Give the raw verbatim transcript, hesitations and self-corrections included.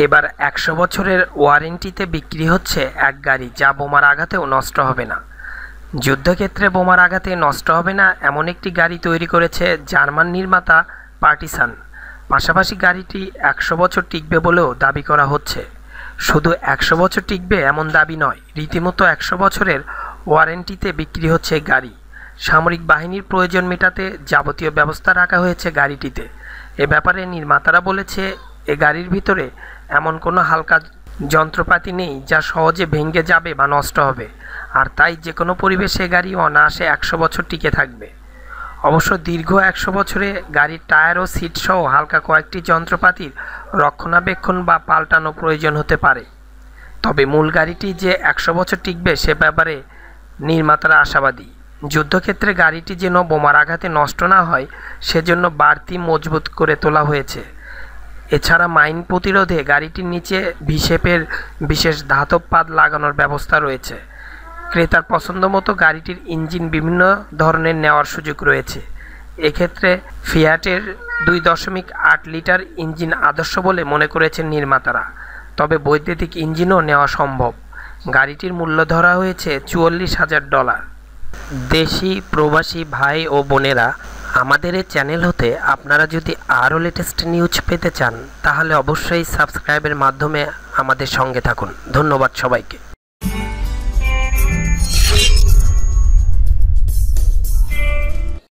এবার একশো বছরের ওয়ারেন্টিতে বিক্রি হচ্ছে এক গাড়ি, যা বোমার আঘাতেও নষ্ট হবে না। যুদ্ধক্ষেত্রে বোমার আঘাতে নষ্ট হবে না এমন একটি গাড়ি তৈরি করেছে জার্মান নির্মাতা পার্টিসান। পাশাপাশি গাড়িটি একশো বছর টিকবে বলেও দাবি করা হচ্ছে। শুধু একশো বছর টিকবে এমন দাবি নয়, রীতিমতো একশো বছরের ওয়ারেন্টিতে বিক্রি হচ্ছে গাড়ি। সামরিক বাহিনীর প্রয়োজন মেটাতে যাবতীয় ব্যবস্থা রাখা হয়েছে গাড়িটিতে। এ ব্যাপারে নির্মাতারা বলেছে, এ গাড়ির ভিতরে এমন কোনো হালকা যন্ত্রপাতি নেই যা সহজে ভেঙে যাবে বা নষ্ট হবে, আর তাই যে কোনো পরিবেশে গাড়ি অনায়াসে একশো বছর টিকে থাকবে। অবশ্য দীর্ঘ একশো বছরে গাড়ির টায়ার ও সিট সহ হালকা কয়েকটি যন্ত্রপাতির রক্ষণাবেক্ষণ বা পাল্টানো প্রয়োজন হতে পারে। তবে মূল গাড়িটি যে একশো বছর টিকবে সে ব্যাপারে নির্মাতারা আশাবাদী। যুদ্ধক্ষেত্রে গাড়িটি যেন বোমার আঘাতে নষ্ট না হয় সেজন্য বাড়তি মজবুত করে তোলা হয়েছে। এছাড়া মাইন প্রতিরোধে গাড়িটির নিচে ভি শেপের বিশেষ ধাতব পাত লাগানোর ব্যবস্থা রয়েছে। ক্রেতার পছন্দ মতো গাড়িটির ইঞ্জিন বিভিন্ন ধরনের নেওয়ার সুযোগ রয়েছে। এক্ষেত্রে ফিয়াটের দুই দশমিক আট লিটার ইঞ্জিন আদর্শ বলে মনে করেছেন নির্মাতারা। তবে বৈদ্যুতিক ইঞ্জিনও নেওয়া সম্ভব। গাড়িটির মূল্য ধরা হয়েছে চুয়াল্লিশ হাজার ডলার। দেশি প্রবাসী ভাই ও বোনেরা, আমাদের এই চ্যানেল হতে আপনারা যদি আরও লেটেস্ট নিউজ পেতে চান তাহলে অবশ্যই সাবস্ক্রাইবের মাধ্যমে আমাদের সঙ্গে থাকুন। ধন্যবাদ সবাইকে।